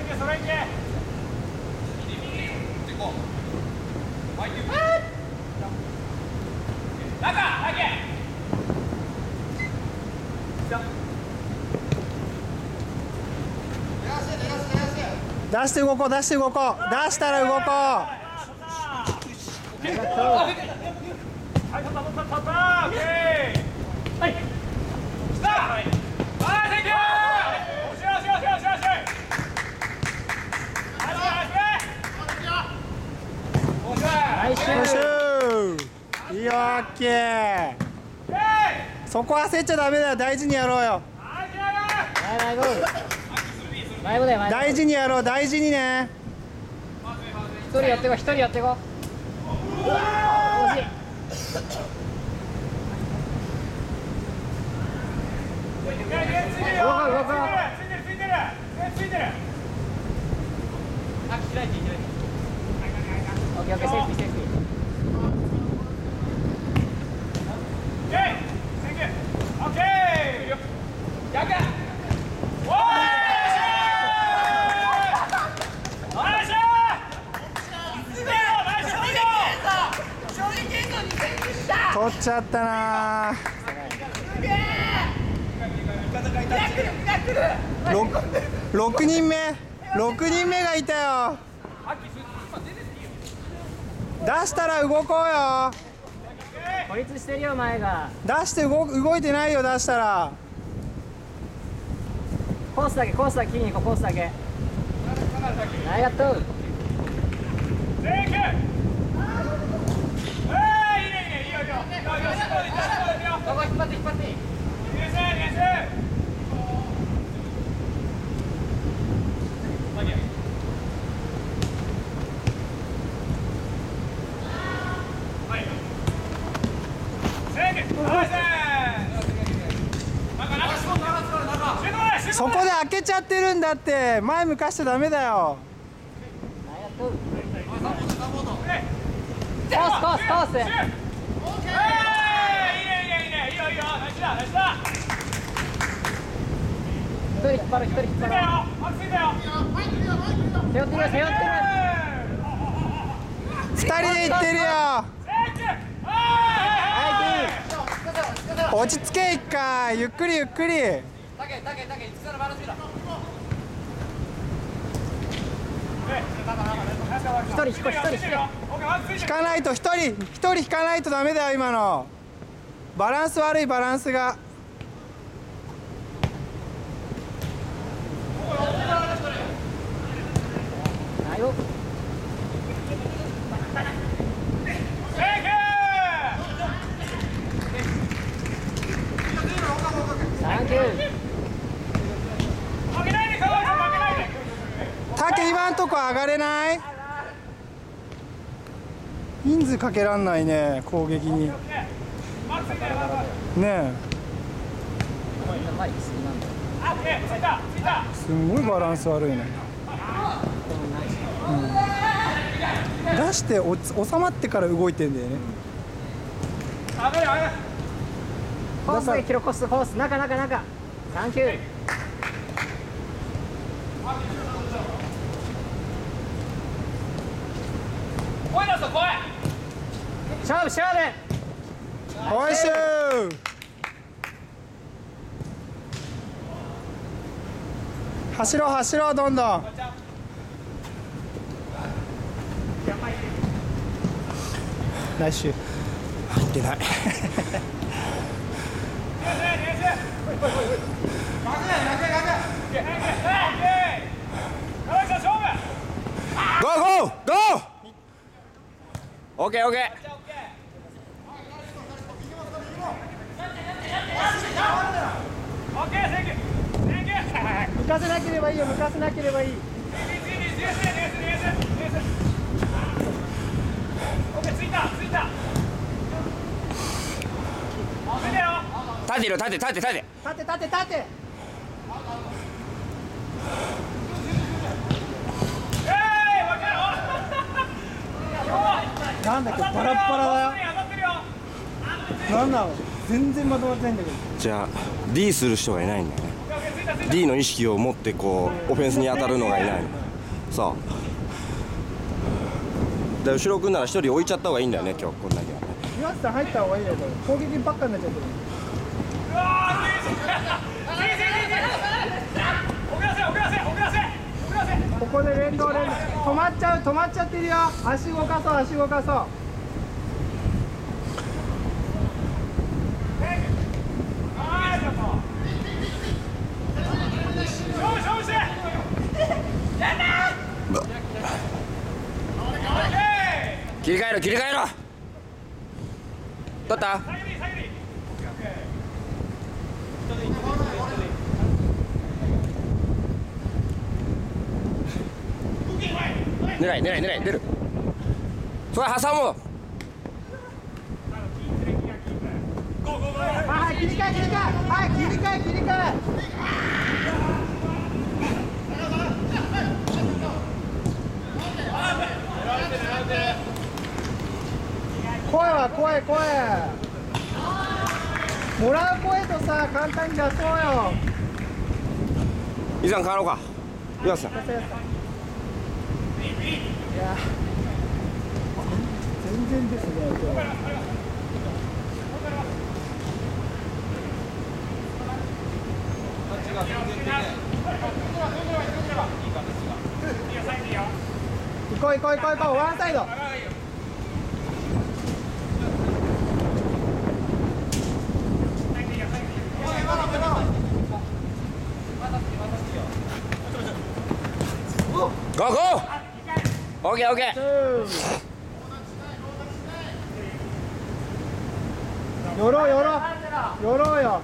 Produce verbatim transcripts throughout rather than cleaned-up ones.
出して動こう出して動こう出したら動こう。いいよ、オッケー。そこ焦っちゃダメだよ、大事にやろうよ。大事にやろう、大事にね。 一人やってこう、一人やってこう。惜しい。動こう動こう。オッケーオッケー、セーフティーセーフティー。オッケー。逆。おー。 取っちゃったなー。ろくにんめろくにんめがいたよ。出したら動こうよ。 孤立してるよ、前が。 出して動動いてないよ、出したら。 コースだけコースだけ切りに行こう、コースだけ。ありがとう。どこ引っ張って引っ張っていい。 そこで開けちゃってるんだって、前向かしちゃダメだよ。 コースコースコース。一人引っ張る、一人引っ張る。背負ってる、背負ってる。 二人で行ってるよ。落ち着け、一回ゆっくりゆっくり。 一人引こう、一人引け。 引かないと、一人一人引かないとダメだよ。今のバランス悪い、バランスが。タケ、今んとこ上がれない。人数かけらんないね、攻撃に。ねえ。すごいバランス悪いね。うん、出しておつ収まってから動いてんだよね。 コースで切ろう、コースコース、中中中。サンキュー。勝負勝負。 おいしゅー。走ろう走ろう、どんどん。来週入ってない。ゴーゴーゴー。 オッケーオッケー。 向かせなければいいよ、向かせなければいい。 立てろ、立て立て立て立て立て立て。なんだっけ、バラッバラだよ。なんだろう、全然まとまってないんだけど。 じゃあ D する人がいないんだよね。 D の意識を持ってこうオフェンスに当たるのがいないのさあで後ろ君ならひとり置いちゃった方がいいんだよね今日こんだけはね。 岩瀬さん入った方がいいよこれ攻撃ばっかになっちゃってる。ここで連動連動止まっちゃう止まっちゃってるよ。足動かそう足動かそう。 切り替えろ切り替えろ。取った。狙い狙い狙い出る。それ挟む。 はい切り替え切り替えはい切り替え切り替え。声は声声もらう声とさ簡単に出そうよ。 伊沢変わろうか。岩瀬さんいや全然ですね今日。行こう行こう行こう行こうワンサイド。 ゴーゴー。オッケーオッケー。 寄ろう寄ろう寄ろうよ。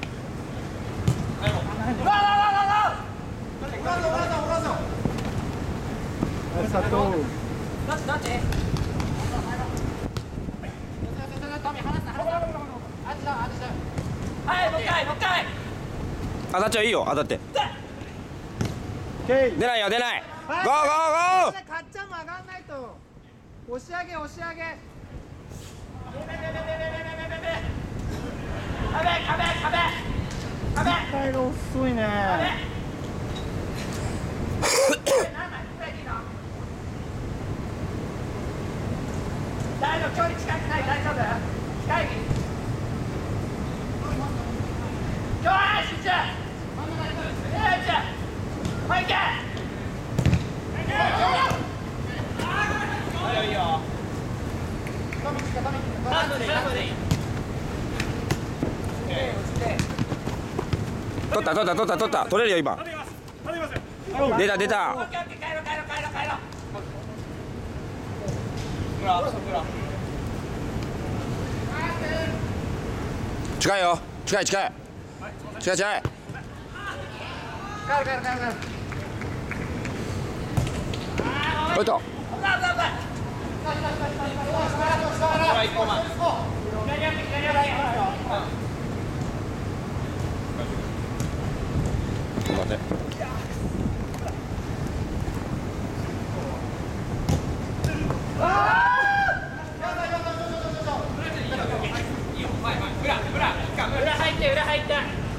佐藤。 当たっちゃいいよ当たって。出ないよ出ない。ゴーゴーゴー。 かっちゃんも上がんないと。押し上げ押し上げ。壁壁壁壁が遅いね。大丈夫距離近くない大丈夫近い。よし集中。もういけ。 取った取った取った取った取れるよ今。出た出た。近いよ近い近い近い近い。 帰る帰る帰る帰る。 おいと。待て。 裏入って裏入って。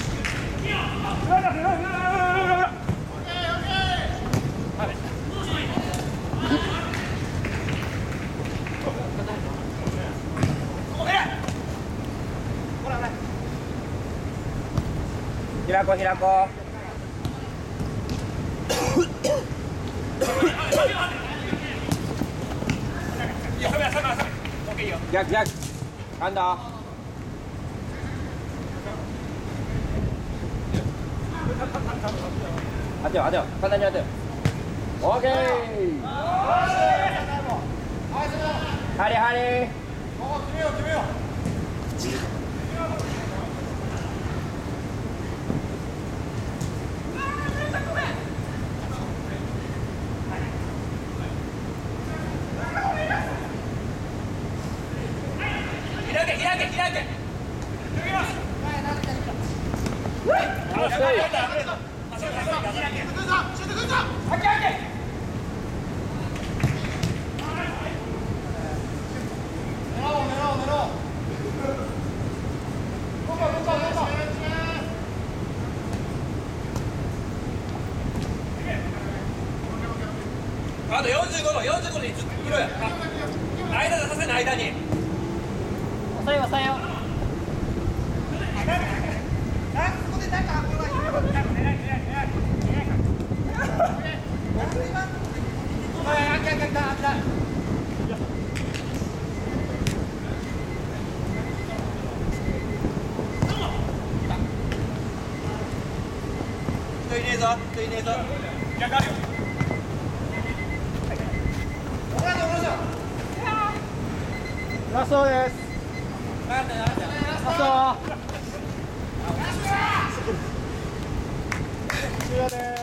開こう開こう。逆逆。ハンド。当てよ当てよ簡単に当てよ。オーケー。ハリハリ。決めよう決めよう。開け開け開け。 あとよんじゅうごどよんじゅうごどにずっといろや間出させない間に抑え抑えよう。 人いねえぞ人いねえぞラストです。 ラスト。 終了です。